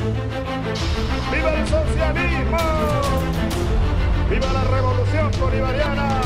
¡Viva el socialismo! ¡Viva la revolución bolivariana!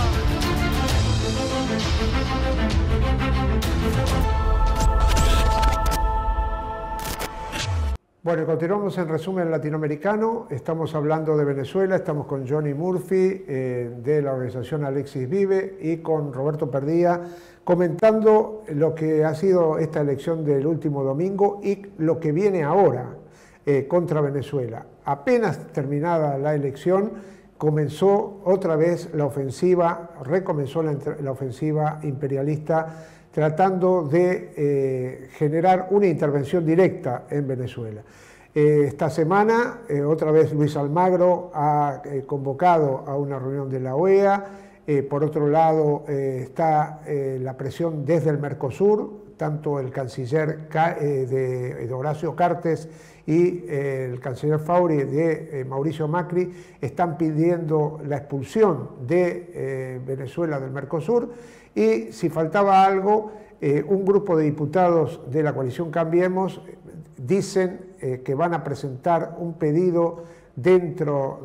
Bueno, continuamos en Resumen Latinoamericano. Estamos hablando de Venezuela, estamos con Johnny Murphy de la organización Alexis Vive y con Roberto Perdía comentando lo que ha sido esta elección del último domingo y lo que viene ahora contra Venezuela. Apenas terminada la elección, comenzó otra vez la ofensiva, recomenzó la ofensiva imperialista tratando de generar una intervención directa en Venezuela. Esta semana, otra vez Luis Almagro ha convocado a una reunión de la OEA. Por otro lado, está la presión desde el Mercosur, tanto el canciller de Horacio Cartes y el canciller Fauri de Mauricio Macri están pidiendo la expulsión de Venezuela del Mercosur. Y si faltaba algo, un grupo de diputados de la coalición Cambiemos dicen que van a presentar un pedido dentro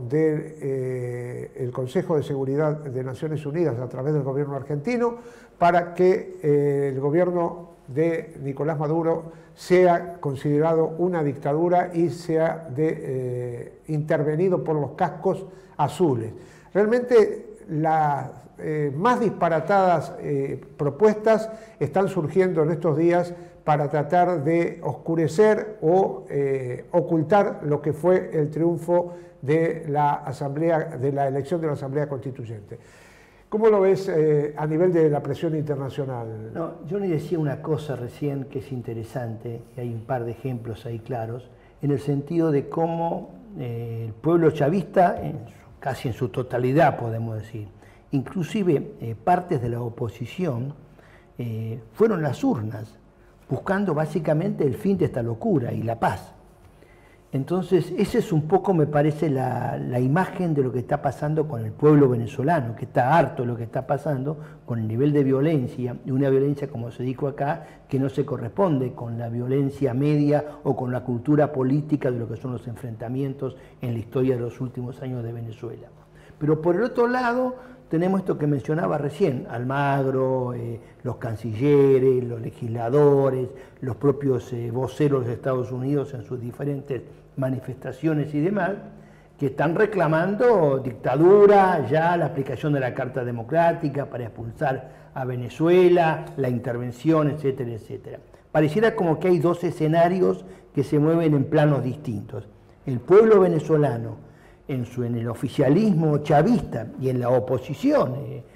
del Consejo de Seguridad de Naciones Unidas a través del gobierno argentino para que el gobierno de Nicolás Maduro sea considerado una dictadura y sea intervenido por los cascos azules. Realmente las más disparatadas propuestas están surgiendo en estos días para tratar de oscurecer o ocultar lo que fue el triunfo de la elección de la Asamblea Constituyente. ¿Cómo lo ves a nivel de la presión internacional? No, Johnny decía una cosa recién que es interesante, y hay un par de ejemplos ahí claros, en el sentido de cómo el pueblo chavista, casi en su totalidad podemos decir, inclusive partes de la oposición, fueron las urnas, buscando básicamente el fin de esta locura y la paz. Entonces, esa es un poco, me parece, la imagen de lo que está pasando con el pueblo venezolano, que está harto de lo que está pasando con el nivel de violencia, y una violencia, como se dijo acá, que no se corresponde con la violencia media o con la cultura política de lo que son los enfrentamientos en la historia de los últimos años de Venezuela. Pero por el otro lado, tenemos esto que mencionaba recién, Almagro, los cancilleres, los legisladores, los propios voceros de Estados Unidos en sus diferentes manifestaciones y demás, que están reclamando dictadura, ya la aplicación de la Carta Democrática para expulsar a Venezuela, la intervención, etcétera, etcétera. Pareciera como que hay dos escenarios que se mueven en planos distintos. El pueblo venezolano, en el oficialismo chavista y en la oposición,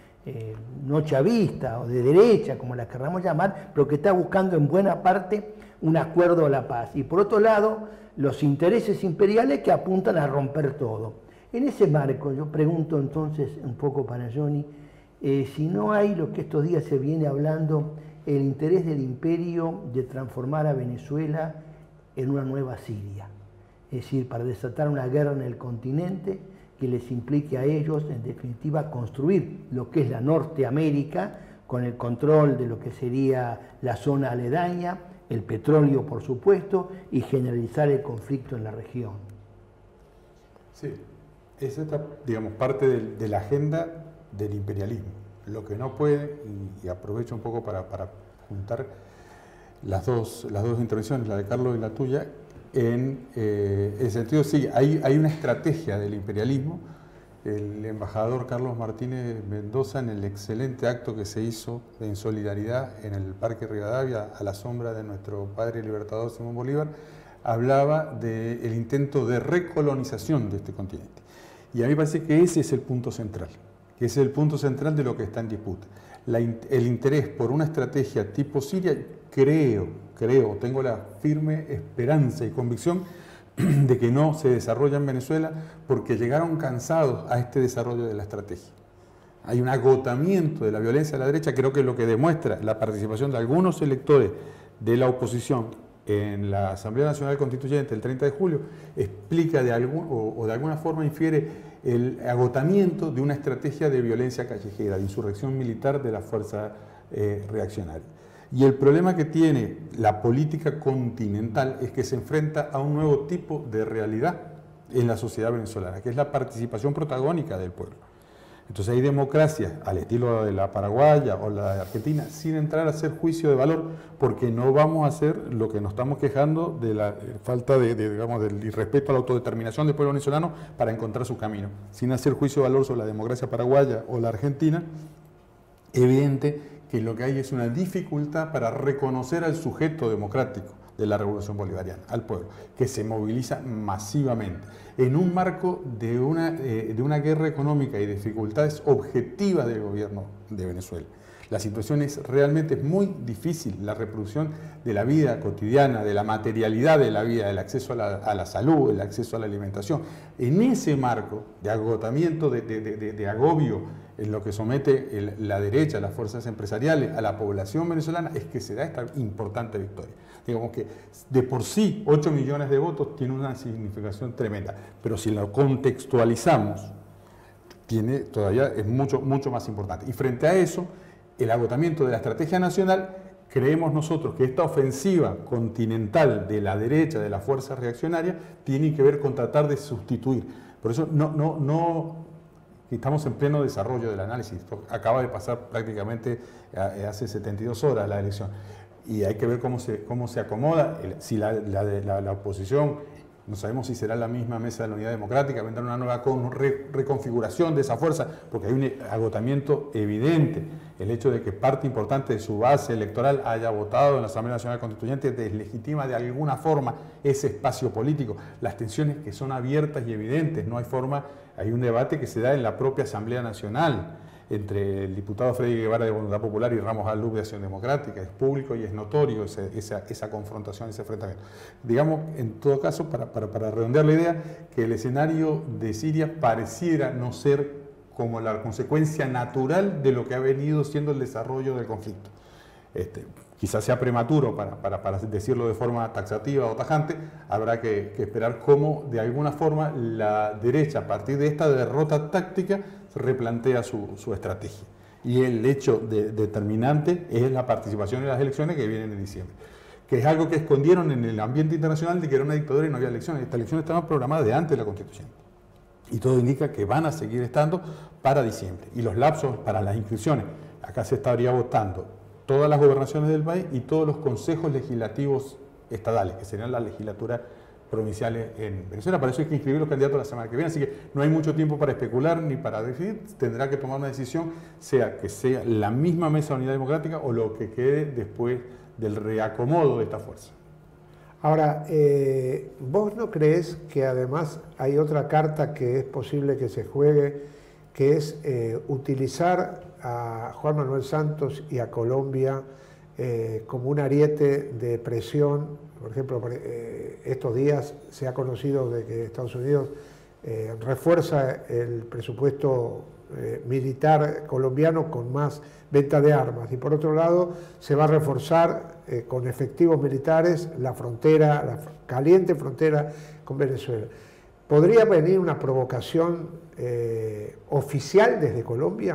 no chavista o de derecha, como la querramos llamar, pero que está buscando en buena parte un acuerdo a la paz. Y por otro lado, los intereses imperiales que apuntan a romper todo. En ese marco, yo pregunto entonces un poco para Johnny, si no hay lo que estos días se viene hablando, el interés del imperio de transformar a Venezuela en una nueva Siria. Es decir, para desatar una guerra en el continente que les implique a ellos, en definitiva, construir lo que es la Norteamérica, con el control de lo que sería la zona aledaña, el petróleo, por supuesto, y generalizar el conflicto en la región. Sí, esa es, digamos, parte de la agenda del imperialismo. Lo que no puede, y aprovecho un poco para juntar las dos intervenciones, la de Carlos y la tuya, en el sentido, sí, hay una estrategia del imperialismo. El embajador Carlos Martínez Mendoza, en el excelente acto que se hizo en solidaridad en el Parque Rivadavia, a la sombra de nuestro padre libertador Simón Bolívar, hablaba del intento de recolonización de este continente. Y a mí me parece que ese es el punto central, que ese es el punto central de lo que está en disputa. El interés por una estrategia tipo Siria, tengo la firme esperanza y convicción de que no se desarrolla en Venezuela porque llegaron cansados a este desarrollo de la estrategia. Hay un agotamiento de la violencia de la derecha, creo que es lo que demuestra la participación de algunos electores de la oposición en la Asamblea Nacional Constituyente el 30 de julio, explica de alguna forma infiere el agotamiento de una estrategia de violencia callejera, de insurrección militar de la fuerza reaccionaria. Y el problema que tiene la política continental es que se enfrenta a un nuevo tipo de realidad en la sociedad venezolana, que es la participación protagónica del pueblo. Entonces hay democracias al estilo de la paraguaya o la de Argentina sin entrar a hacer juicio de valor, porque no vamos a hacer lo que nos estamos quejando de la falta digamos, del irrespeto a la autodeterminación del pueblo venezolano para encontrar su camino. Sin hacer juicio de valor sobre la democracia paraguaya o la argentina, evidente que lo que hay es una dificultad para reconocer al sujeto democrático de la revolución bolivariana, al pueblo, que se moviliza masivamente en un marco de una guerra económica y dificultades objetivas del gobierno de Venezuela. La situación es realmente muy difícil, la reproducción de la vida cotidiana, de la materialidad de la vida, el acceso a la salud, el acceso a la alimentación. En ese marco de agotamiento, de agobio en lo que somete la derecha, las fuerzas empresariales, a la población venezolana, es que se da esta importante victoria. Digamos que de por sí 8 millones de votos tiene una significación tremenda, pero si lo contextualizamos, todavía es mucho más importante. Y frente a eso, el agotamiento de la estrategia nacional, creemos nosotros que esta ofensiva continental de la derecha, de las fuerzas reaccionarias, tiene que ver con tratar de sustituir. Por eso estamos en pleno desarrollo del análisis. Esto acaba de pasar prácticamente hace 72 horas la elección. Y hay que ver cómo se acomoda, si la oposición, no sabemos si será la misma mesa de la Unidad Democrática, vendrá una nueva reconfiguración de esa fuerza, porque hay un agotamiento evidente. El hecho de que parte importante de su base electoral haya votado en la Asamblea Nacional Constituyente deslegitima de alguna forma ese espacio político. Las tensiones que son abiertas y evidentes, no hay forma, hay un debate que se da en la propia Asamblea Nacional entre el diputado Freddy Guevara de Voluntad Popular y Ramos Alub de Acción Democrática. Es público y es notorio esa confrontación, ese enfrentamiento. Digamos, en todo caso, para redondear la idea, que el escenario de Siria pareciera no ser como la consecuencia natural de lo que ha venido siendo el desarrollo del conflicto. Quizás sea prematuro para decirlo de forma taxativa o tajante, habrá que esperar cómo de alguna forma la derecha, a partir de esta derrota táctica, replantea su estrategia. Y el hecho determinante es la participación en las elecciones que vienen en diciembre, que es algo que escondieron en el ambiente internacional de que era una dictadura y no había elecciones. Estas elecciones estaban programadas de antes de la Constitución. Y todo indica que van a seguir estando para diciembre. Y los lapsos para las inscripciones, acá se estaría votando todas las gobernaciones del país y todos los consejos legislativos estadales, que serían las legislaturas provinciales en Venezuela. Para eso hay que inscribir los candidatos la semana que viene, así que no hay mucho tiempo para especular ni para decidir. Tendrá que tomar una decisión, sea que sea la misma mesa de Unidad Democrática o lo que quede después del reacomodo de esta fuerza. Ahora, ¿vos no crees que además hay otra carta que es posible que se juegue, que es utilizar a Juan Manuel Santos y a Colombia como un ariete de presión? Por ejemplo, estos días se ha conocido de que Estados Unidos refuerza el presupuesto militar colombiano con más venta de armas, y por otro lado se va a reforzar con efectivos militares la frontera, la caliente frontera con Venezuela. ¿Podría venir una provocación oficial desde Colombia?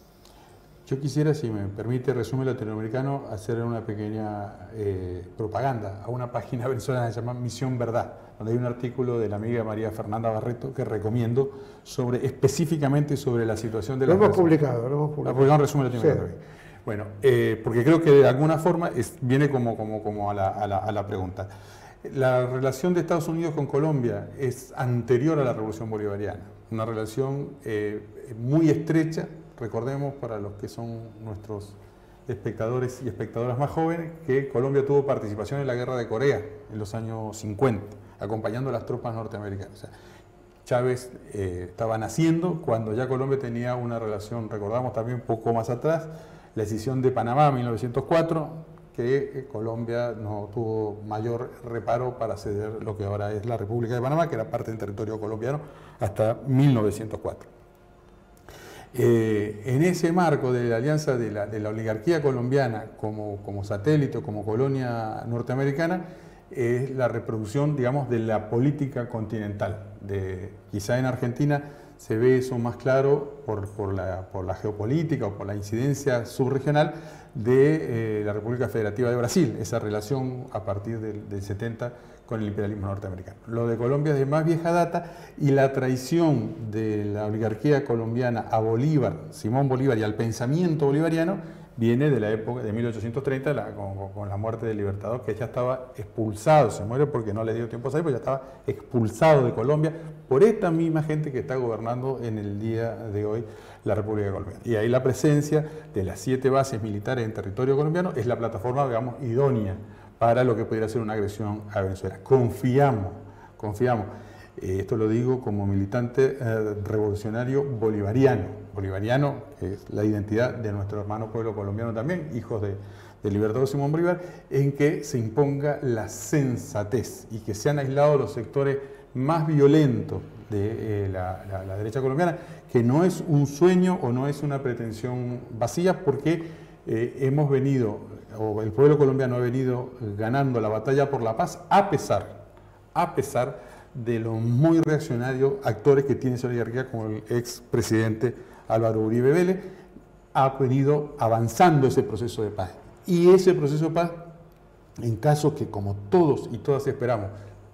Yo quisiera, si me permite, resumen latinoamericano, hacer una pequeña propaganda a una página venezolana que se llama Misión Verdad, donde hay un artículo de la amiga María Fernanda Barreto que recomiendo específicamente sobre la situación de la... Lo hemos publicado. Un resumen latinoamericano. Sí. Bueno, porque creo que de alguna forma viene como a la pregunta. La relación de Estados Unidos con Colombia es anterior a la Revolución Bolivariana, una relación muy estrecha. Recordemos, para los que son nuestros espectadores y espectadoras más jóvenes, que Colombia tuvo participación en la Guerra de Corea en los años 50, acompañando a las tropas norteamericanas. O sea, Chávez estaba naciendo cuando ya Colombia tenía una relación, recordamos también un poco más atrás, la decisión de Panamá en 1904, que Colombia no tuvo mayor reparo para ceder lo que ahora es la República de Panamá, que era parte del territorio colombiano, hasta 1904. En ese marco de la alianza de la oligarquía colombiana como satélite, como colonia norteamericana, es la reproducción, digamos, de la política continental. Quizá en Argentina se ve eso más claro por la geopolítica o por la incidencia subregional de la República Federativa de Brasil, esa relación a partir del 70 con el imperialismo norteamericano. Lo de Colombia es de más vieja data y la traición de la oligarquía colombiana a Bolívar, Simón Bolívar, y al pensamiento bolivariano viene de la época de 1830 con la muerte del Libertador, que ya estaba expulsado, se muere porque no le dio tiempo a salir, pero ya estaba expulsado de Colombia por esta misma gente que está gobernando en el día de hoy la República Colombiana. Y ahí la presencia de las 7 bases militares en territorio colombiano es la plataforma, digamos, idónea para lo que pudiera ser una agresión a Venezuela. Confiamos. Esto lo digo como militante revolucionario bolivariano, que es la identidad de nuestro hermano pueblo colombiano también, hijos del Libertador Simón Bolívar, en que se imponga la sensatez y que sean aislados los sectores más violentos de la derecha colombiana, que no es un sueño o no es una pretensión vacía, porque hemos venido, o el pueblo colombiano ha venido ganando la batalla por la paz a pesar de los muy reaccionarios actores que tiene esa oligarquía, como el expresidente Álvaro Uribe Vélez, ha venido avanzando ese proceso de paz. Y ese proceso de paz, en caso que, como todos y todas esperamos,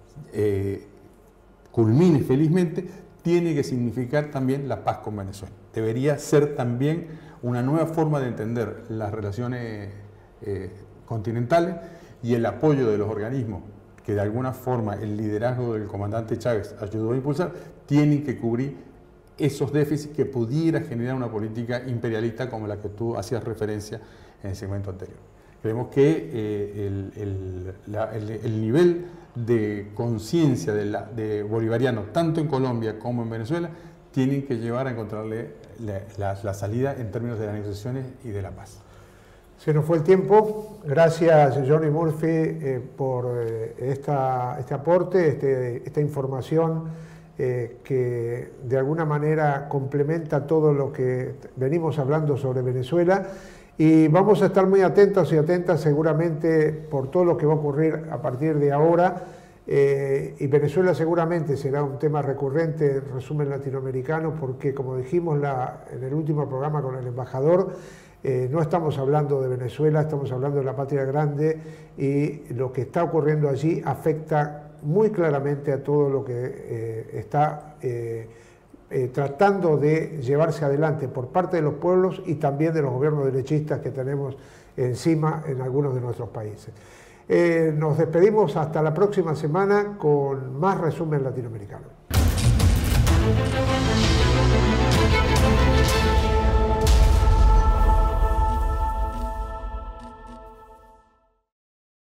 culmine felizmente, tiene que significar también la paz con Venezuela. Debería ser también una nueva forma de entender las relaciones continentales y el apoyo de los organismos que de alguna forma el liderazgo del comandante Chávez ayudó a impulsar, tienen que cubrir esos déficits que pudiera generar una política imperialista como la que tú hacías referencia en el segmento anterior. Creemos que el nivel de conciencia de bolivariano, tanto en Colombia como en Venezuela, tienen que llevar a encontrarle la salida en términos de las negociaciones y de la paz. Se nos fue el tiempo. Gracias, Johnny Murphy, por este aporte, esta información que de alguna manera complementa todo lo que venimos hablando sobre Venezuela. Y vamos a estar muy atentos y atentas seguramente por todo lo que va a ocurrir a partir de ahora. Y Venezuela seguramente será un tema recurrente en resumen latinoamericano, porque como dijimos en el último programa con el embajador, no estamos hablando de Venezuela, estamos hablando de la patria grande, y lo que está ocurriendo allí afecta muy claramente a todo lo que está tratando de llevarse adelante por parte de los pueblos y también de los gobiernos derechistas que tenemos encima en algunos de nuestros países. Nos despedimos hasta la próxima semana con más resumen latinoamericano.